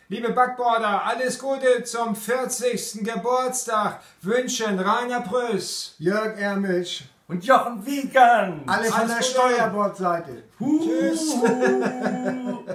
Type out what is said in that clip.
Liebe Backborder, alles Gute zum 40. Geburtstag. Wünschen Rainer Prüß, Jörg Ermisch und Jochen Wiegand. Alle von der Steuerbordseite. Tschüss.